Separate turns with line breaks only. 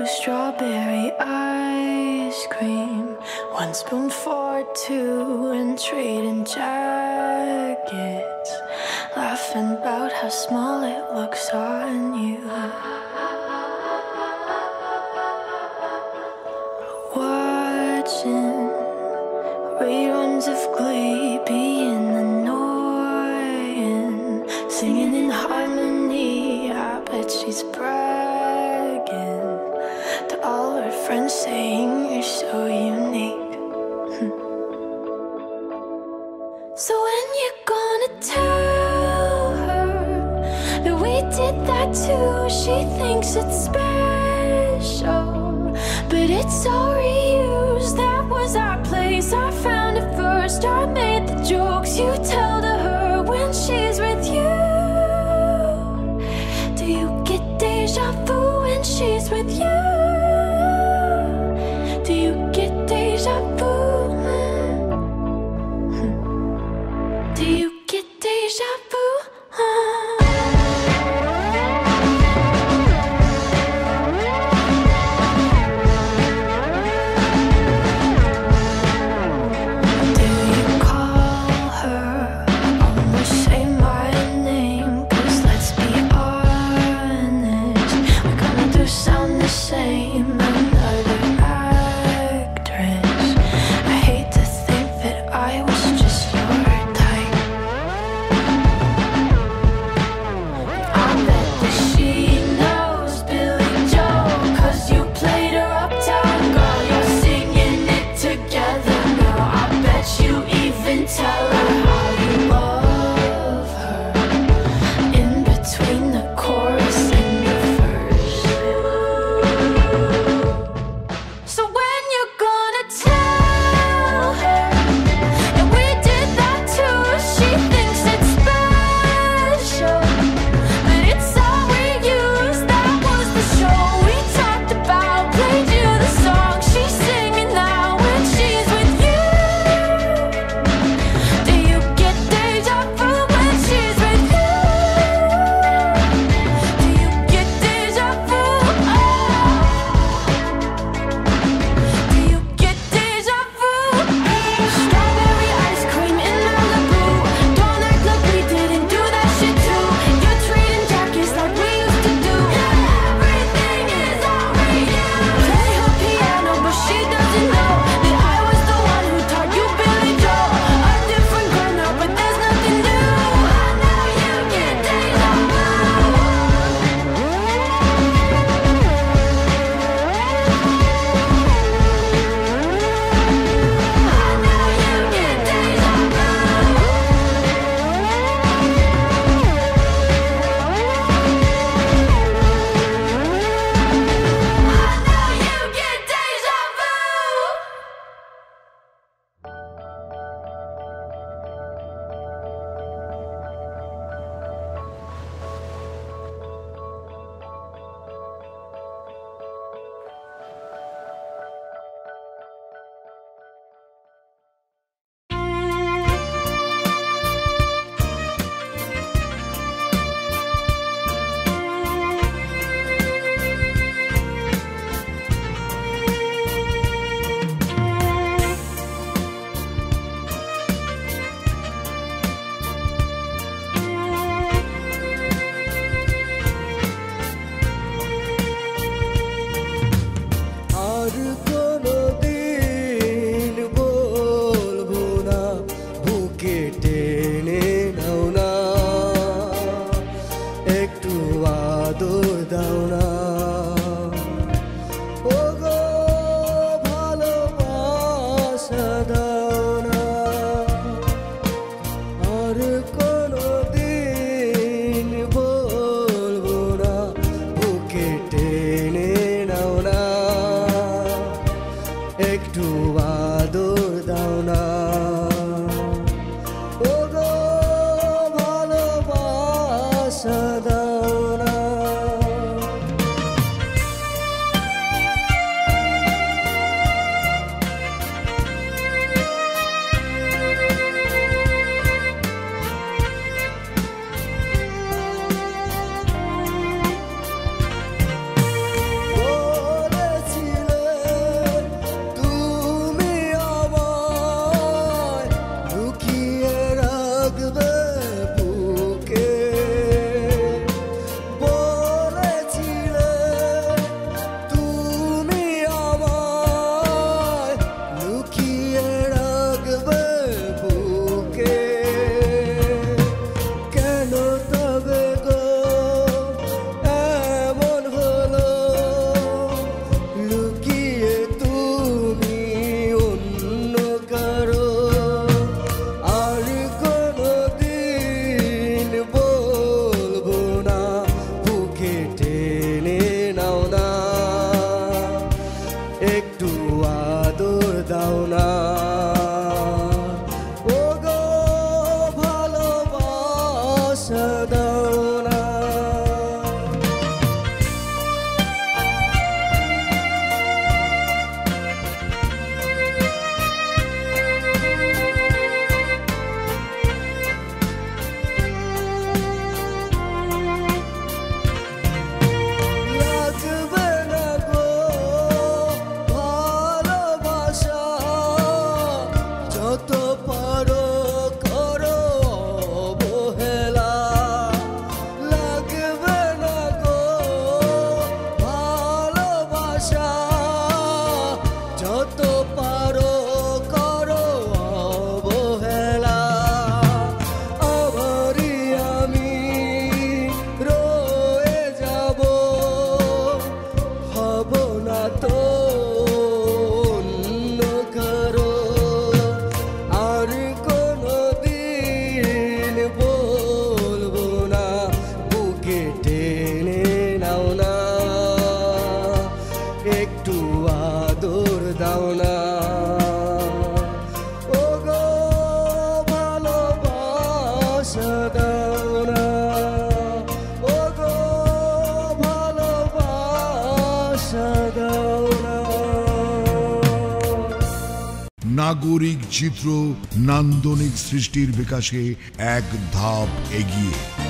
strawberry ice cream, one spoon for two, and trading jackets, laughing about how small it looks on you. Watching reruns of Glee, being annoying, singing in harmony. I bet she's bragging to all her friends, saying you're so unique. So when you're gonna tell her that we did that too? She thinks it's special, but it's all reused. That was our place, I found it first. I made the jokes you tell to her when she's with you. Do you get deja vu when she's with you? Do you get deja vu? Do you get deja vu? Say
ভালোবাসা যত পারো করো অবহেলা আমারই আমি রয়ে যাব হব না তো অন্য কারো আর কোনো দিন বলবো না বুকে টেনে নাও না একটু আদর দাও না ও গো ভালোবাসা দাও না ও গো ভালোবাসা দাও না।
নাগরিক চিত্র নান্দনিক সৃষ্টির বিকাশে এক ধাপ এগিয়ে।